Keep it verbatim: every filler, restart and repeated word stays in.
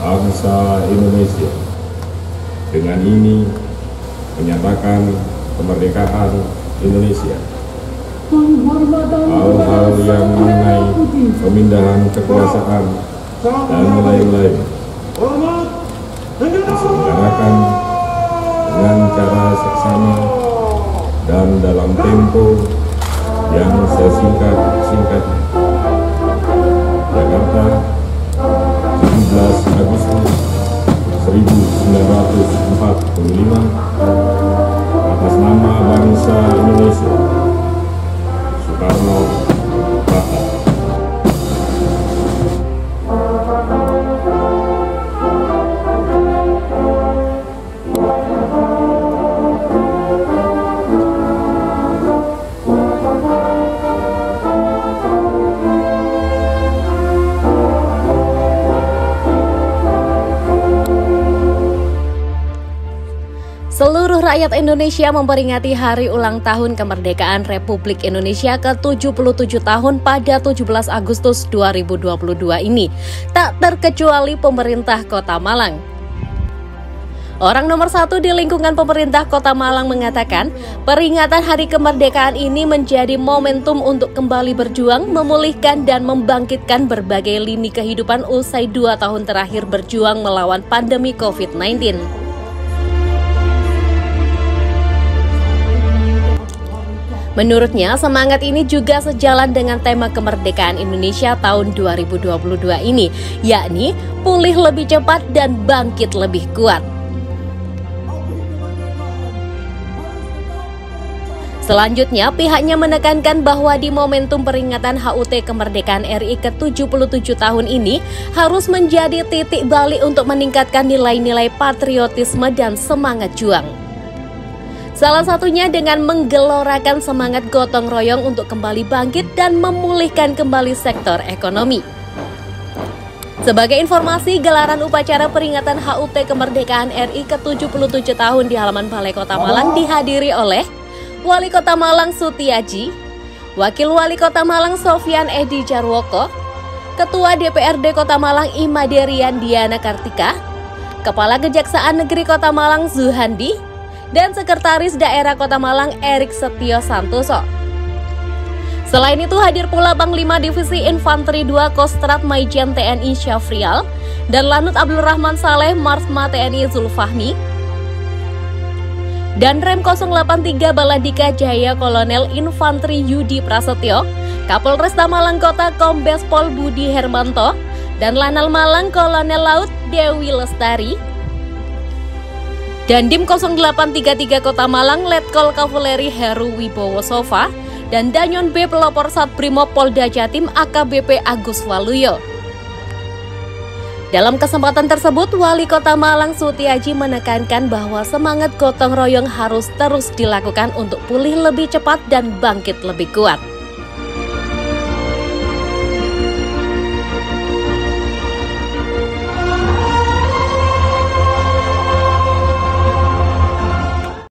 bangsa Indonesia. Dengan ini menyatakan kemerdekaan Indonesia. Hal-hal yang mengenai pemindahan kekuasaan dan lain-lain diselenggarakan dengan cara seksama dan dalam tempo yang sesingkat-singkatnya. Jakarta, tujuh belas Agustus seribu sembilan ratus empat puluh lima. Atas nama bangsa Indonesia, Soekarno Hatta. Seluruh rakyat Indonesia memperingati hari ulang tahun kemerdekaan Republik Indonesia ke tujuh puluh tujuh tahun pada tujuh belas Agustus dua ribu dua puluh dua ini, tak terkecuali pemerintah Kota Malang. Orang nomor satu di lingkungan pemerintah Kota Malang mengatakan, peringatan hari kemerdekaan ini menjadi momentum untuk kembali berjuang, memulihkan dan membangkitkan berbagai lini kehidupan usai dua tahun terakhir berjuang melawan pandemi covid sembilan belas. Menurutnya, semangat ini juga sejalan dengan tema kemerdekaan Indonesia tahun dua ribu dua puluh dua ini, yakni pulih lebih cepat dan bangkit lebih kuat. Selanjutnya, pihaknya menekankan bahwa di momentum peringatan H U T kemerdekaan R I ke tujuh puluh tujuh tahun ini harus menjadi titik balik untuk meningkatkan nilai-nilai patriotisme dan semangat juang. Salah satunya dengan menggelorakan semangat gotong royong untuk kembali bangkit dan memulihkan kembali sektor ekonomi. Sebagai informasi, gelaran upacara peringatan H U T kemerdekaan R I ke tujuh puluh tujuh tahun di halaman Balai Kota Malang dihadiri oleh Wali Kota Malang Sutiaji, Wakil Wali Kota Malang Sofyan Edi Jarwoko, Ketua D P R D Kota Malang Imaderian Diana Kartika, Kepala Kejaksaan Negeri Kota Malang Zuhandi, dan Sekretaris Daerah Kota Malang Erik Setio Santoso. Selain itu hadir pula Panglima Divisi Infanteri dua Kostrat Maijen T N I Syafrial dan Lanut Abdul Rahman Saleh Marsma T N I Zulfahmi, dan Rem nol delapan tiga Baladika Jaya Kolonel Infanteri Yudi Prasetyo, Kapolresta Malang Kota Kombes Pol Budi Hermanto, dan Lanal Malang Kolonel Laut Dewi Lestari, dan Dim nol delapan tiga tiga Kota Malang Letkol Kavaleri Heru Wibowo Sofa, dan Danyon B Pelopor Satbrimob Polda Jatim A K B P Agus Waluyo. Dalam kesempatan tersebut, Wali Kota Malang Sutiaji menekankan bahwa semangat gotong royong harus terus dilakukan untuk pulih lebih cepat dan bangkit lebih kuat.